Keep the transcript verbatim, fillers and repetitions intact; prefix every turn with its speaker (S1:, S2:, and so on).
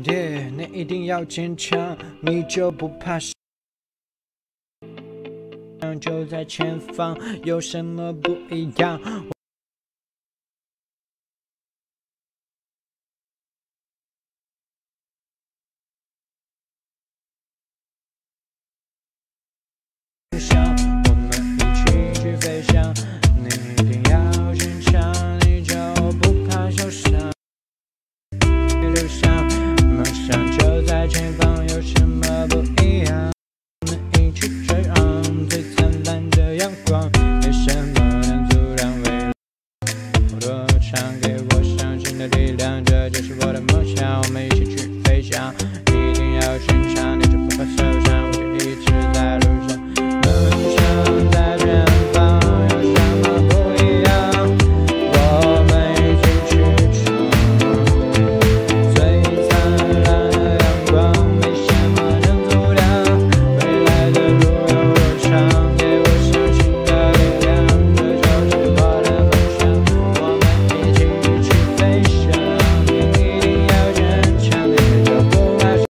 S1: Yeah， 你一定要坚强，你就不怕死。就在前方，有什么不一样？我们一起去飞翔，你一定要坚强，你就不怕受伤。路上，梦想就在前方，有什么不一样？我们一起追望最灿烂的阳光，没什么能阻挡未来。我多唱给我相信的力量，这就是我的梦。